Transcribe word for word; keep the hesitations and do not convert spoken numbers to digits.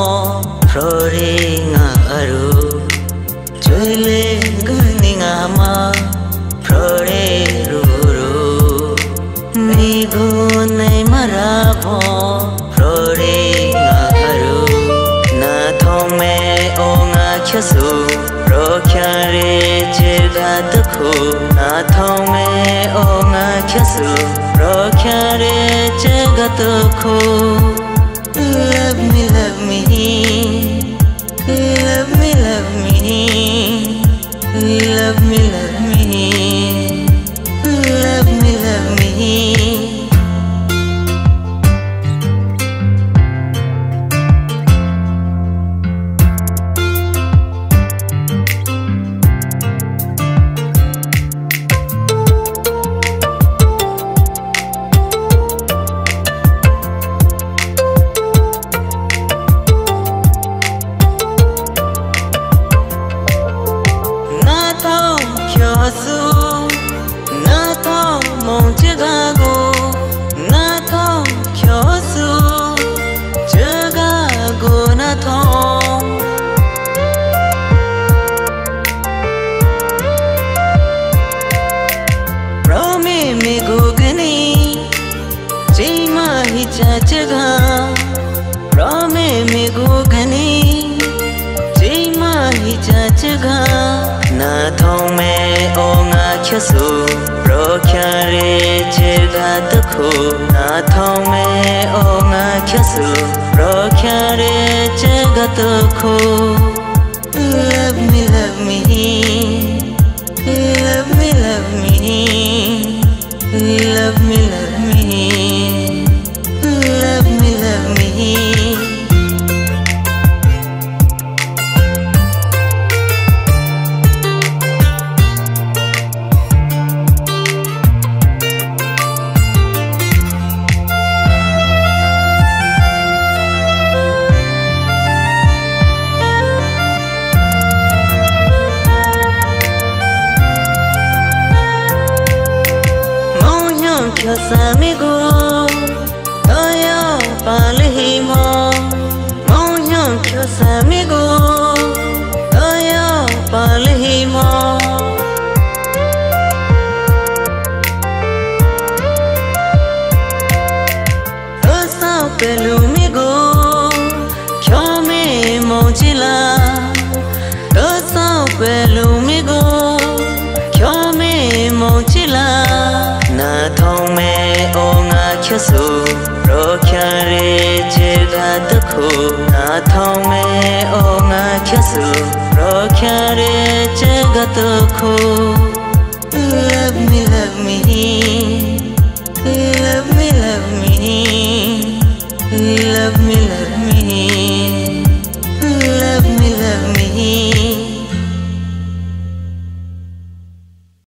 Proringa aru Chule guninga ma Prore ruru Migu nai marabo Proringa aru Na thong me onga kyasu Prokyare jirga dukhu Na thong me onga kyasu Prokyare jirga dukhu Love me, love me, love me, love me, love me, love me, love me, love me. Na thong me onga kyasu Prokyare jirga dukhu Na thong me onga kyasu Prokyare jirga dukhu Love me, love me, love me, love me, love me, love me, love me, love me. Amigo, toyo palhimo, monyon kyos amigo, toyo palhimo. Tosa pelumigo, kyome mojila. Tosa pelumigo, kyome mojila. Na thong me onga kyasu Prokyare jirga dukhu Na thong me onga kyasu Prokyare jirga dukhu Love me, love me